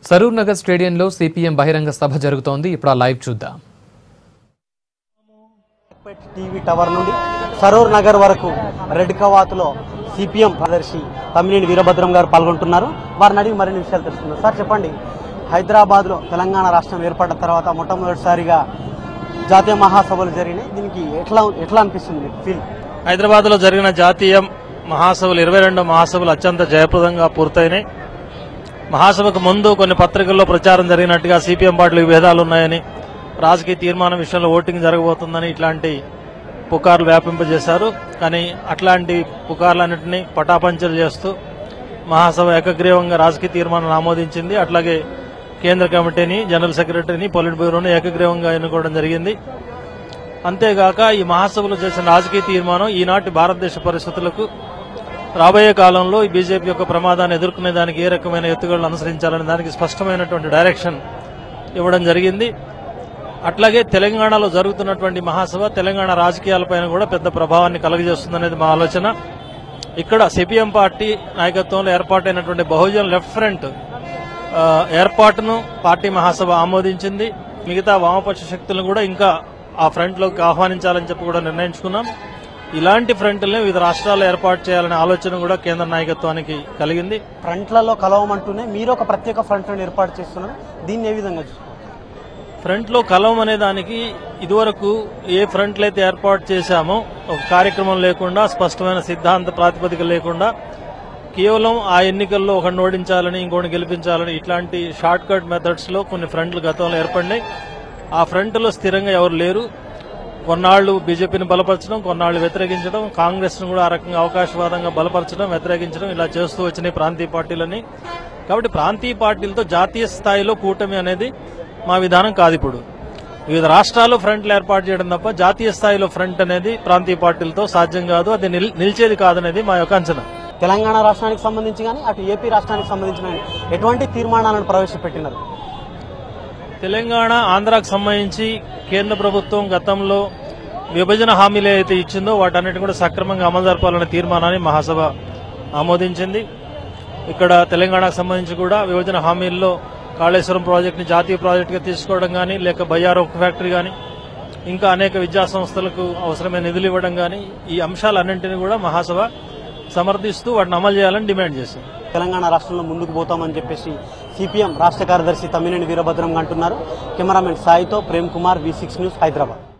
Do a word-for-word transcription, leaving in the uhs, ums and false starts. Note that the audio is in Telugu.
సరూర్ నగర్ స్టేడియంలో సిపిఎం బహిరంగ సభ జరుగుతోంది. ఇప్పుడు ఆ లైవ్ చూద్దాం. టీవీ టవర్ నుండి సరూర్ నగర్ వరకు రెడ్ కవాతులో సిపిఎం ప్రదర్శి తమ్మినేని వీరభద్రం గారు పాల్గొంటున్నారు. వారిని అడిగి మరిన్ని విషయాలు తెలుస్తున్నారు. సార్ చెప్పండి, హైదరాబాద్ లో తెలంగాణ రాష్ట్రం ఏర్పడిన తర్వాత మొట్టమొదటిసారిగా జాతీయ మహాసభలు జరిగినాయి. దీనికి ఎట్లా ఎట్లా అనిపిస్తుంది ఫీల్? హైదరాబాద్ లో జరిగిన జాతీయ మహాసభలు ఇరవై రెండో మహాసభలు అత్యంత జయప్రదంగా పూర్తయినాయి. మహాసభకు ముందు కొన్ని పత్రికల్లో ప్రచారం జరిగినట్టుగా సిపిఎం పార్టీలు విభేదాలు ఉన్నాయని, రాజకీయ తీర్మానం విషయంలో ఓటింగ్ జరగబోతుందని ఇట్లాంటి పుకార్లు వ్యాపింపజేశారు. కానీ అట్లాంటి పుకార్లన్నింటినీ పటాపంచలు చేస్తూ మహాసభ ఏకగ్రీవంగా రాజకీయ తీర్మానాన్ని ఆమోదించింది. అట్లాగే కేంద్ర కమిటీని, జనరల్ సెక్రటరీని, పొలిట్ బ్యూరోని ఏకగ్రీవంగా ఎన్నుకోవడం జరిగింది. అంతేగాక ఈ మహాసభలో చేసిన రాజకీయ తీర్మానం ఈనాటి భారతదేశ పరిస్థితులకు రాబోయే కాలంలో ఈ బీజేపీ యొక్క ప్రమాదాన్ని ఎదుర్కొనే దానికి ఏ రకమైన ఎత్తుగడలు అనుసరించాలని దానికి స్పష్టమైనటువంటి డైరెక్షన్ ఇవ్వడం జరిగింది. అట్లాగే తెలంగాణలో జరుగుతున్నటువంటి మహాసభ తెలంగాణ రాజకీయాలపైన కూడా పెద్ద ప్రభావాన్ని కలుగజేస్తుందనేది మా ఆలోచన. ఇక్కడ సిపిఎం పార్టీ నాయకత్వంలో ఏర్పాటైనటువంటి బహుజన్ లెఫ్ట్ ఫ్రంట్ ఏర్పాటును పార్టీ మహాసభ ఆమోదించింది. మిగతా వామపక్ష శక్తులను కూడా ఇంకా ఆ ఫ్రంట్ లోకి ఆహ్వానించాలని చెప్పి కూడా నిర్ణయించుకున్నాం. ఇలాంటి ఫ్రంట్లను వివిధ రాష్ట్రాల్లో ఏర్పాటు చేయాలనే ఆలోచన కూడా కేంద్ర నాయకత్వానికి కలిగింది. ఫ్రంట్లలో కలవమంటూనే మీరు ఒక ప్రత్యేక ఫ్రంట్ ఏర్పాటు చేస్తున్నారు. దీన్ని ఏ విధంగా చూస్తారు? ఫ్రంట్ లో కలవం అనే దానికి ఇదివరకు ఏ ఫ్రంట్లు అయితే ఏర్పాటు చేశామో ఒక కార్యక్రమం లేకుండా, స్పష్టమైన సిద్ధాంత ప్రాతిపదిక లేకుండా కేవలం ఆ ఎన్నికల్లో ఒకరిని ఓడించాలని, ఇంకోటి గెలిపించాలని ఇట్లాంటి షార్ట్ కట్ మెథడ్స్ లో కొన్ని ఫ్రంట్లు గతంలో ఏర్పడినాయి. ఆ ఫ్రంట్ లో స్థిరంగా ఎవరు లేరు. కొన్నాళ్లు బీజేపీని బలపరచడం, కొన్నాళ్లు వ్యతిరేకించడం, కాంగ్రెస్ ను కూడా ఆ రకంగా అవకాశవాదంగా బలపరచడం, వ్యతిరేకించడం ఇలా చేస్తూ వచ్చినాయి ప్రాంతీయ పార్టీలని. కాబట్టి ప్రాంతీయ పార్టీలతో జాతీయ స్థాయిలో కూటమి అనేది మా విధానం కాదు. ఇప్పుడు వివిధ రాష్ట్రాల్లో ఫ్రంట్లు ఏర్పాటు చేయడం తప్ప జాతీయ స్థాయిలో ఫ్రంట్ అనేది ప్రాంతీయ పార్టీలతో సాధ్యం కాదు, అది నిలిచేది కాదనేది మా యొక్క అంచనా. తెలంగాణ రాష్ట్రానికి సంబంధించి కానీ అటు ఏపీ రాష్ట్రానికి సంబంధించిన ఎటువంటి తీర్మానాలను ప్రవేశపెట్టినారు? తెలంగాణ, ఆంధ్రాకు సంబంధించి కేంద్ర ప్రభుత్వం గతంలో విభజన హామీలు ఏదైతే ఇచ్చిందో వాటన్నిటి కూడా సక్రమంగా అమలు జరపాలనే తీర్మానాన్ని మహాసభ ఆమోదించింది. ఇక్కడ తెలంగాణకు సంబంధించి కూడా విభజన హామీల్లో కాళేశ్వరం ప్రాజెక్టుని జాతీయ ప్రాజెక్టుగా తీసుకోవడం కానీ, లేక బయ్యారం ఉక్కు ఫ్యాక్టరీ కానీ, ఇంకా అనేక విద్యా సంస్థలకు అవసరమైన నిధులు ఇవ్వడం కానీ, ఈ అంశాలన్నింటినీ కూడా మహాసభ సమర్థిస్తూ వాటిని అమలు చేయాలని డిమాండ్ చేసింది. తెలంగాణ రాష్ట్రంలో ముందుకు పోతామని చెప్పేసి సిపిఎం రాష్ట్ర కార్యదర్శి తమ్మినేని వీరభద్రం అంటున్నారు. కెమెరామెన్ సాయితో Prem Kumar, V six news, Hyderabad.